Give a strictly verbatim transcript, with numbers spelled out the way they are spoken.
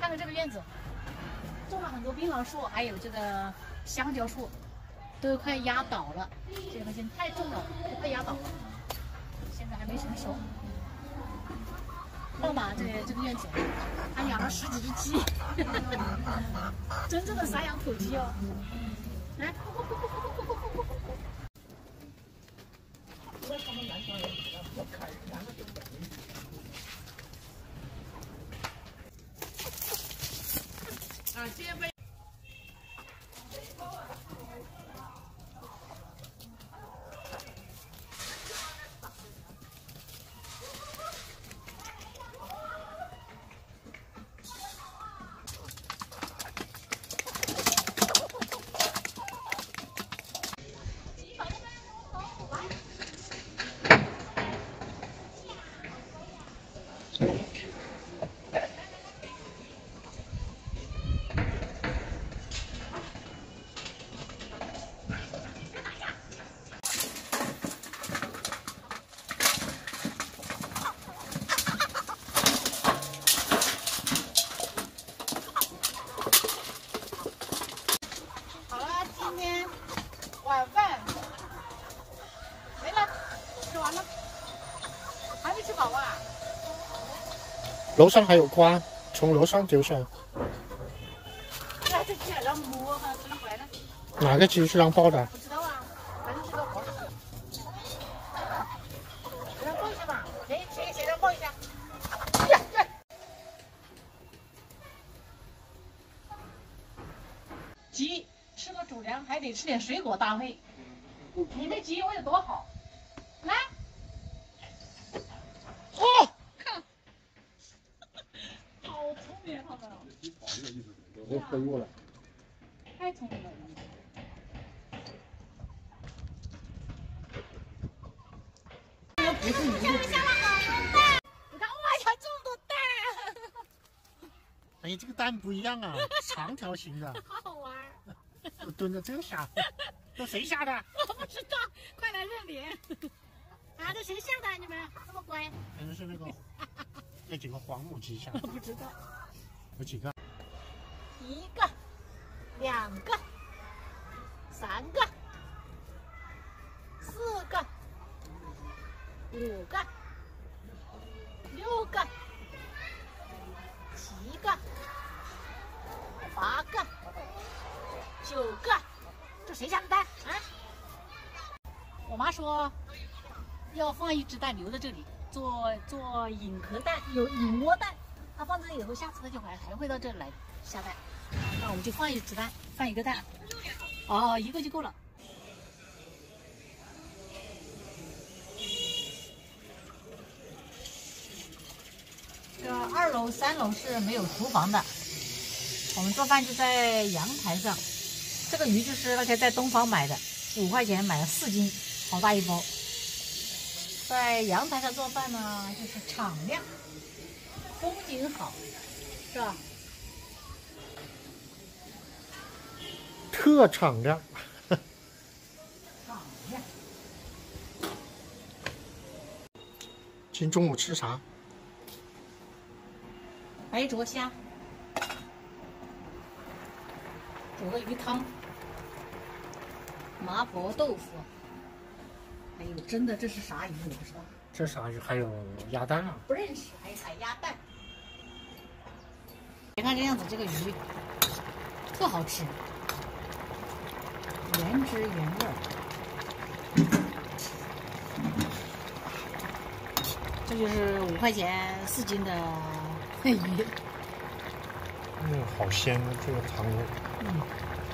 看看这个院子，种了很多槟榔树，还有这个香蕉树，都快压倒了。这个现在太重了，都快压倒了。现在还没成熟。棒吧，这个这个院子还养了十几只鸡，真正的散养土鸡哦。来，啊，这边。晚饭没了，吃完了，还没吃饱啊？ 楼上还有瓜，从楼上丢下来。 那这鸡还让摸哈，真回来。 哪个鸡是让抱的？ 不知道啊，反正吃到活。让抱一下吧，谁谁谁让抱一下？呀呀！鸡。吃个主粮还得吃点水果搭配，你的鸡喂得多好！来， 哦， 看，好聪明，他们。 我飞过来， 太聪明了。不是你的鸡。你看，哇呀，这么多蛋！ 哎，这个蛋不一样啊，长条形的， 好好玩。 我蹲着这下，这谁下的？ 我不知道，快来认领！啊，这谁下的？你们这么乖？ 可能是那个那几个黄母鸡下的。 我不知道。 有几个？ 一个，两个，三个，四个，五个，六个，七个，八个。九个，这谁下的蛋啊？我妈说要放一只蛋留在这里做做引壳蛋，有引窝蛋。它放这里以后，下次它就还还会到这里来下蛋。那我们就放一只蛋，放一个蛋。哦，一个就够了。这二楼、三楼是没有厨房的，我们做饭就在阳台上。这个鱼就是那天在东方买的，五块钱买了四斤，好大一包。在阳台上做饭呢，就是敞亮，风景好，是吧？ 特敞亮。 敞亮。 今天中午吃啥？ 白灼虾，煮个鱼汤。麻婆豆腐，还有真的这是啥鱼我不知道。 这啥鱼？还有鸭蛋啊？ 不认识，还有海鸭蛋。别看这样子，这个鱼特好吃，原汁原味。这就是五块钱四斤的鱼。 嗯，好鲜啊，这个汤味。 嗯。